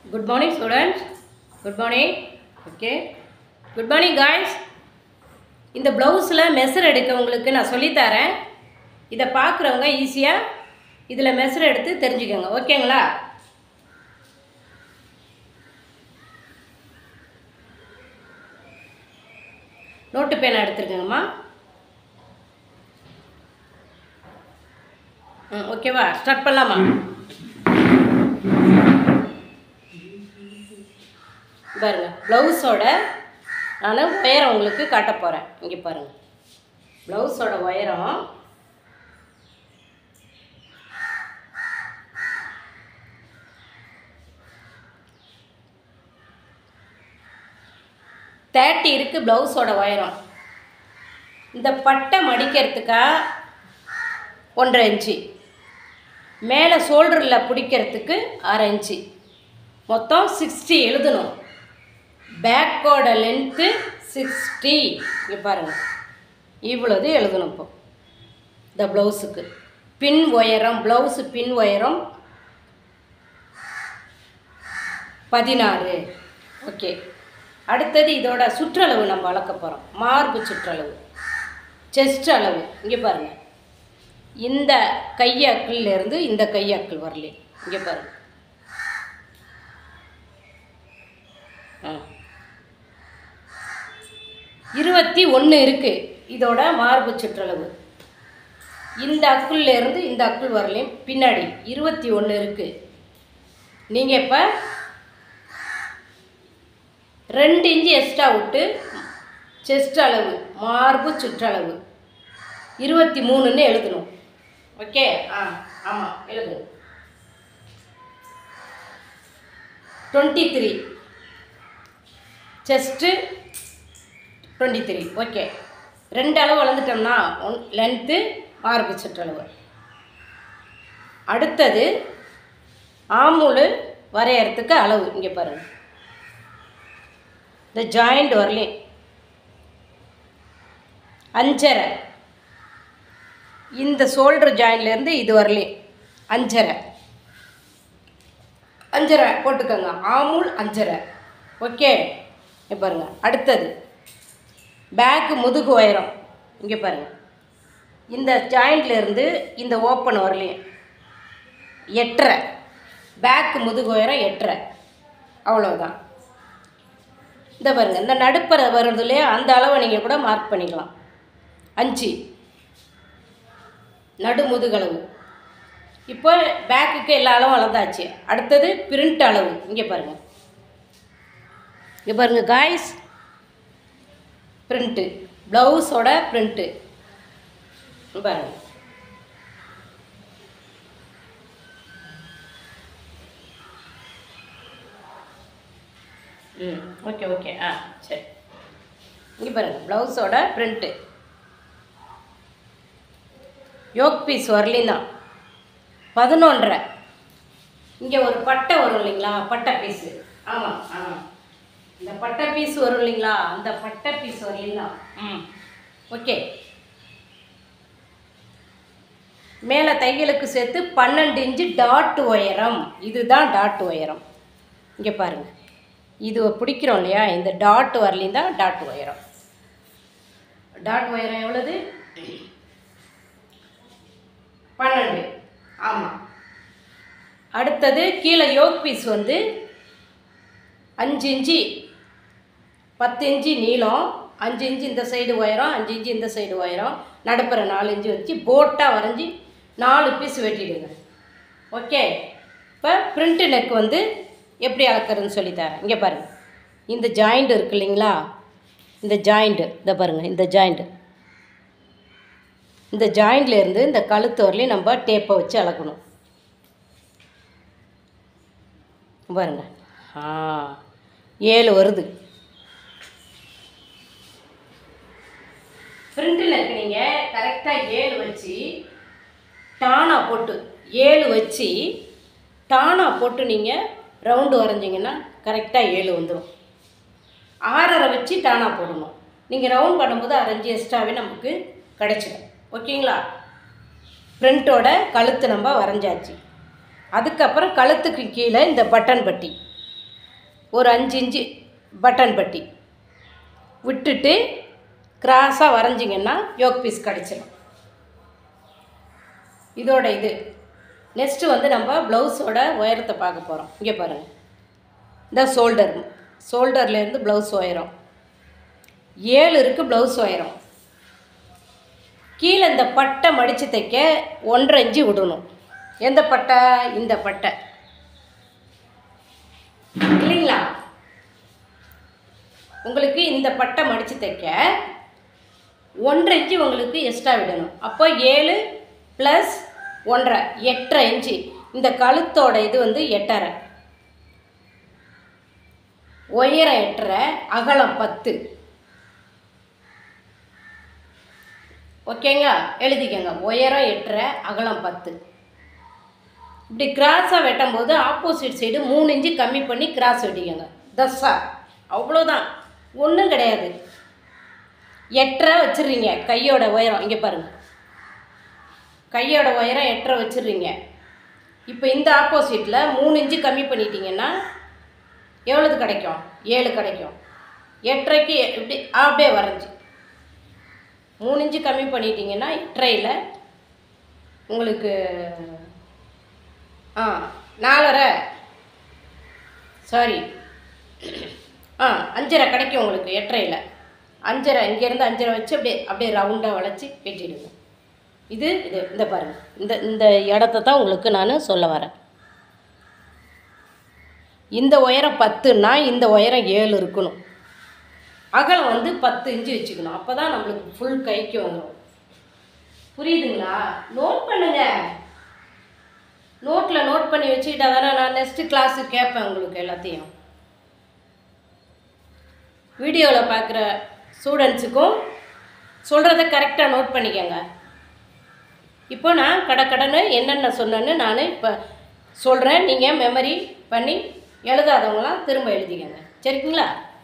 Good morning, students. Good morning. Okay. Good morning, guys. இந்த blouse-ல measure எடுக்க உங்களுக்கு நான் சொல்லி தரேன். இத பார்க்கறவங்க ஈஸியா இதுல measure எடுத்து தெரிஞ்சுக்கங்க. ஓகேங்களா? நோட் பேனா எடுத்துக்கங்கம்மா. ஓகேவா? ஸ்டார்ட் பண்ணலாமா? பாருங்க ப்ளவுஸோட நான் உயரம் உங்களுக்கு காட்ட போகிறேன். இங்கே பாருங்கள் ப்ளவுஸோட உயரம் 30 இருக்குது. ப்ளவுஸோட உயரம் இந்த பட்டை மடிக்கிறதுக்கா 1.5 இன்ச்சு, மேலே ஷோல்டரில் பிடிக்கிறதுக்கு 1/2 இன்ச்சு, மொத்தம் 60 எழுதணும். பேக்கோட லென்த்து 60. இங்கே பாருங்கள் இவ்வளோது எழுதணும். இப்போ இந்த ப்ளவுஸுக்கு பின் உயரம், ப்ளவுஸு பின் உயரம் 16. ஓகே, அடுத்தது இதோட சுற்றளவு நம்ம அளக்க போகிறோம். மார்பு சுற்றளவு, செஸ்ட் அளவு. இங்கே பாருங்கள் இந்த கையாக்கிலேருந்து இந்த கையாக்கில் வரலே. இங்கே பாருங்கள் 21 இருக்குது இதோட மார்பு சுற்றளவு. இந்த அக்குள்லேருந்து இந்த அக்குள் வரலையும் பின்னாடி 21 இருக்குது. நீங்கள் இப்போ 2 இன்ச்சு எக்ஸ்ட்ரா விட்டு செஸ்ட் அளவு, மார்பு சுற்றளவு 23ன்னு எழுதணும். ஓகே, ஆமாம் எழுதணும். 23 செஸ்ட்டு 23. ஓகே, 2 அளவு வளர்ந்துட்டோம்னா லென்த்து, மார்பு சுற்றளவு. அடுத்தது ஆமூல் வரையறதுக்கு அளவு. இங்கே பாருங்கள் இந்த ஜாயிண்ட் வரலே 5.5. இந்த ஷோல்டர் ஜாயின்ட்லேருந்து இது வரலே 5.5 போட்டுக்கோங்க. ஆமூல் 5.5. ஓகே, இங்கே பாருங்கள். அடுத்தது பேக்கு முதுகு உயரம். இங்கே பாருங்கள் இந்த ஜாயிண்ட்லேருந்து இந்த ஓப்பன் வரலையும் 8.5. பேக்கு முதுகு உயரம் 8.5. அவ்வளோதான். இந்த பாருங்கள் இந்த நடுப்பறை வருது இல்லையா, அந்த அளவை நீங்கள் கூட மார்க் பண்ணிக்கலாம். 5 நடு முதுகளவு. இப்போ பேக்குக்கு எல்லா அளவும் அளந்தாச்சு. அடுத்தது பிரிண்ட் அளவு. இங்கே பாருங்கள், இங்கே பாருங்கள் காய்ஸ், பிரிண்ட்டு ப்ளவுஸோட பிரிண்ட்டு பாருங்கள். ஓகே ஓகே, சரி. இங்கே பாருங்கள் ப்ளவுஸோட பிரிண்ட்டு. Yoke piece வரலின்னா 11.5. இங்கே ஒரு பட்டை வரும் இல்லைங்களா, பட்டை பீஸு. ஆமாம் இந்த பட்டை பீஸ் வரும் இல்லைங்களா, அந்த பட்டை பீஸ் வரலின்னா ஓகே. மேலே தையலுக்கு சேர்த்து 12 இன்ச்சு டாட் உயரம். இதுதான் டாட் உயரம். இங்கே பாருங்கள் இது பிடிக்கிறோம் இல்லையா, இந்த டாட் வரலின் தான் டாட் உயரம். டாட் உயரம் எவ்வளவு? 12. ஆமாம். அடுத்தது கீழே யோக் பீஸ் வந்து 5 இன்ச்சு, 10 இன்ச்சு நீளம், 5 இன்ச்சு இந்த சைடு உயரம், 5 இன்ச்சு இந்த சைடு உயரம், நடுப்புற 4 இன்ச்சு வச்சு போட்டாக வரைஞ்சி 4 பீஸ் வெட்டிடுங்க. ஓகே, இப்போ பிரிண்ட் நெக் வந்து எப்படி அளக்கிறதுன்னு சொல்லித்தரேன். இங்கே பாருங்கள் இந்த ஜாயிண்ட் இருக்கு இல்லைங்களா, இந்த ஜாயிண்ட்டு இதை பாருங்கள். இந்த ஜாயிண்ட்லேருந்து இந்த கழுத்து வரலையும் நம்ம டேப்பை வச்சு அளக்கணும். பாருங்கள் 7 வருது. ஃப்ரண்ட்டில் இருக்க நீங்கள் கரெக்டாக 7 வச்சு டானா போட்டு 7 வச்சு டானா போட்டு நீங்கள் ரவுண்டு வரைஞ்சிங்கன்னா கரெக்டாக 7 வந்துடும். 6.5 வச்சு டானா போடணும். நீங்கள் ரவுண்ட் பண்ணும்போது 1/2 இன்ச்சு எக்ஸ்ட்ராவே நமக்கு கிடச்சிடும். ஓகேங்களா? ஃப்ரண்ட்டோட கழுத்து நம்ம வரைஞ்சாச்சு. அதுக்கப்புறம் கழுத்துக்கு கீழே இந்த பட்டன் பட்டி ஒரு 5 இன்ச்சு பட்டன் பட்டி விட்டுட்டு கிராஸாக வரைஞ்சிங்கன்னா யோக் பீஸ் கிடச்சிடும். இதோட இது நெக்ஸ்ட்டு வந்து நம்ம ப்ளவுஸோட உயரத்தை பார்க்க போகிறோம். இங்கே பாருங்கள், இந்த ஷோல்டர்லேருந்து ப்ளவுஸ் உயரம் 7 இருக்குது. ப்ளவுஸ் உயரம் கீழே இந்த பட்டை மடித்து தைக்க 1.5 இன்ச்சு விடணும். எந்த பட்டை? இந்த பட்டை இல்லைங்களா? உங்களுக்கு இந்த பட்டை மடித்து தைக்க 1.5 இன்ச்சு உங்களுக்கு எக்ஸ்ட்ரா விடணும். அப்போ 7 + 1.5 8.5 இன்ச்சு. இந்த கழுத்தோட இது வந்து 8.5, உயரம் 8.5, அகலம் 10. ஓகேங்க, எழுதிக்கங்க. உயரம் 8.5, அகலம் 10. இப்படி கிராஸாக வெட்டும் போது ஆப்போசிட் சைடு 3 இன்ச்சு கம்மி பண்ணி கிராஸ் வெட்டிக்கங்க. தஸ்ஸா, அவ்வளோதான், ஒன்றும் கிடையாது. 8.5 வச்சிடுறீங்க கையோட உயரம். இங்கே பாருங்கள், கையோட உயரம் 8.5 வச்சிடுறீங்க. இப்போ இந்த ஆப்போசிட்டில் 3 இன்ச்சு கம்மி பண்ணிட்டீங்கன்னா எவ்வளவு கிடைக்கும்? 7 கிடைக்கும். 8.5க்கு இப்படி அப்படியே வரைஞ்சி 3 இன்ச்சு கம்மி பண்ணிட்டீங்கன்னா 8.5ல் உங்களுக்கு 4.5 சாரி 5.5 கிடைக்கும் உங்களுக்கு. 8.5ல் 5.5, இங்கேருந்து 5.5 வச்சு அப்படியே ரவுண்டாக வளைச்சி வெட்டிடுங்க. இது இந்த பாருங்கள், இந்த இடத்த தான் உங்களுக்கு நான் சொல்ல வரேன். இந்த உயரம் 10ன்னா இந்த உயரம் 7 இருக்கணும். அகலம் வந்து 10 இன்ச்சு வச்சுக்கணும். அப்போ தான் நம்மளுக்கு ஃபுல் கைக்கு வந்துடும். புரியுதுங்களா? நோட் பண்ணுங்க. நோட்டில் நோட் பண்ணி வச்சுக்கிட்டா தானே நான் நெக்ஸ்ட்டு கிளாஸுக்கு கேட்பேன் உங்களுக்கு எல்லாத்தையும். வீடியோவில் பார்க்குற ஸ்டூடெண்ட்ஸுக்கும் சொல்கிறத கரெக்டாக நோட் பண்ணிக்கோங்க. இப்போ நான் கடன்னு என்னென்ன சொன்னேன்னு நான் இப்போ சொல்கிறேன். நீங்கள் மெமரி பண்ணி எழுதாதவங்களாம் திரும்ப எழுதிக்கங்க. சரிங்களா?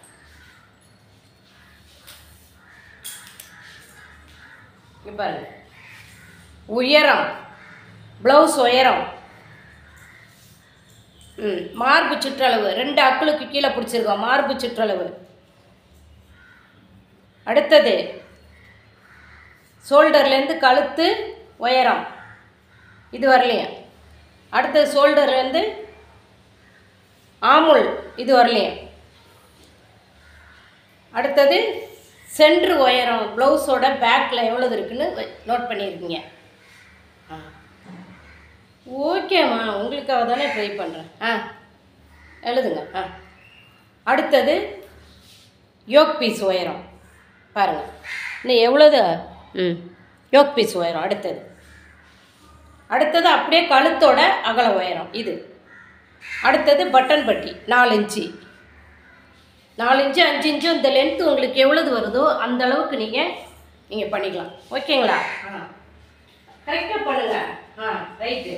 பாருங்க, உயரம், ப்ளவுஸ் உயரம், மார்பு சுற்றளவு 2 அக்குளுக்கு கீழே பிடிச்சிருக்கோம். மார்பு சுற்றளவு. அடுத்தது ஷோல்டர்லேருந்து கழுத்து உயரம் இது வரலையும். அடுத்தது ஷோல்டர்லேருந்து ஆமுல் இது வரலையும். அடுத்தது சென்ட்ரு உயரம் ப்ளவுஸோட பேக்கில் எவ்வளவு இருக்குன்னு நோட் பண்ணியிருக்கீங்க. ஓகேம்மா, உங்களுக்காக தானே ட்ரை பண்ணுறேன். எழுதுங்க. அடுத்தது யோக் பீஸ் உயரம் பாருங்கள், இன்னும் எவ்வளோது யோக் பீஸ் உயரம். அடுத்தது அப்படியே கழுத்தோட அகல உயரம் இது. அடுத்தது பட்டன் பட்டி 4 இன்ச்சு. 4 இன்ச்சு 5 இன்ச்சு இந்த லென்த்து உங்களுக்கு எவ்வளவு வருதோ அந்த அளவுக்கு நீங்கள் பண்ணிக்கலாம். ஓகேங்களா? கரெக்டாக பண்ணுங்க. ரைட்டு.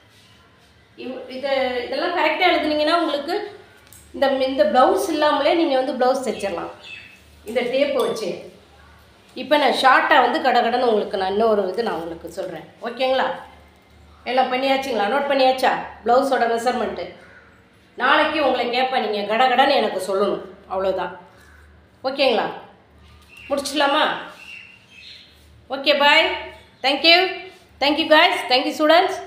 இதெல்லாம் கரெக்டாக எழுதுனீங்கன்னா உங்களுக்கு இந்த ப்ளவுஸ் இல்லாமலே நீங்கள் வந்து ப்ளவுஸ் தைச்சிடலாம் இந்த டேப்பை வச்சு. இப்போ நான் ஷார்ட்டாக வந்து கடன்னு உங்களுக்கு நான் இன்னொரு நான் உங்களுக்கு சொல்கிறேன். ஓகேங்களா? எல்லாம் பண்ணியாச்சுங்களா? நோட் பண்ணியாச்சா? ப்ளவுஸோட மெஷர்மெண்ட்டு. நாளைக்கு உங்களை கேட்பேன், நீங்கள் கடன்னு எனக்கு சொல்லணும். அவ்வளோதான். ஓகேங்களா? முடிச்சிடலாமா? Okay, bye. Thank you. Thank you guys. Thank you students.